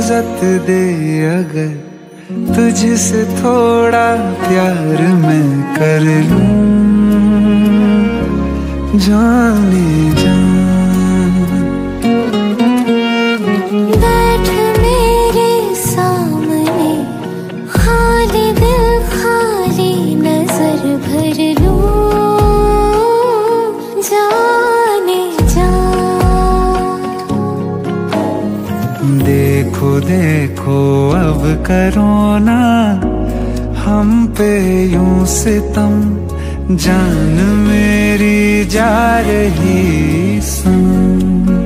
इजाजत दे अगर तुझसे थोड़ा प्यार मैं कर लूं, जाने जा। बैठ मेरे सामने, खाली दिल खाली नजर भर लूं, जाने जा। देखो देखो अब करो ना हम पे यूं सितम, जान मेरी जा रही सन।